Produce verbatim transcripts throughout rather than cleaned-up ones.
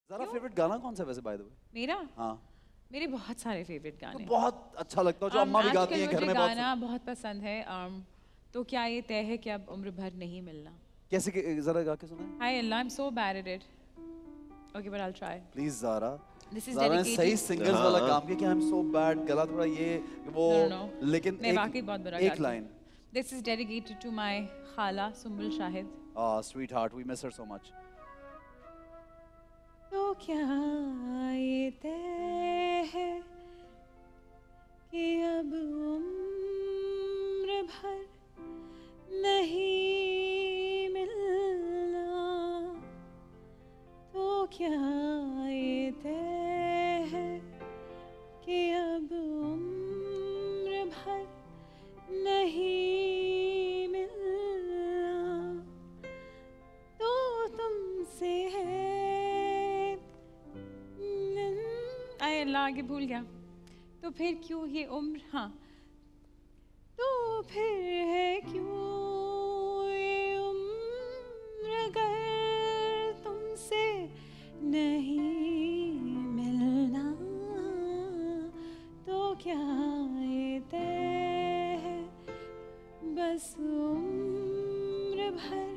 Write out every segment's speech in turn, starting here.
ज़रा फेवरेट गाना कौन सा वैसे बाय द वे? मेरा? हाँ। मेरे बहुत सारे फेवरेट गाने। तो बहुत अच्छा लगता है जो अम्मा भी गाती हैं घर में। बहुत गाना बहुत पसंद है। um, तो क्या ये तय है कि अब उम्र भर नहीं मिलना? कैसे के, जरा गा के सुनाएं। Hi Allah, I'm so bad at it. Okay, but I'll try. Please Zaara. This is Zaara ने dedicated. सही सिंगर्स वाला काम किया कि I'm so bad, गला थोड़ा ये वो। No, no, no. लेकिन मैं एक वाकई बहुत बुरा एक गाती हूँ। Line. This is dedicated to my खाला Sumbul Shahid. Ah, sweetheart, we miss her so much. तो क्या ये तय है कि अब उम्र भर नहीं मिलना? तो क्या ये तय है कि अब उम्र भर नहीं मिलना? तो तुमसे है आए अल्लाह आगे भूल गया। तो फिर क्यों ये उम्र? हाँ, तो फिर है क्यों ये उम्र अगर तुमसे नहीं मिलना? तो क्या ये तय है बस उम्र भर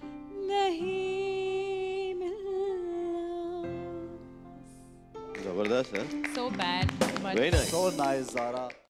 नहीं मिलना? जबरदस्त है। So bad. Very nice. So nice, Zara.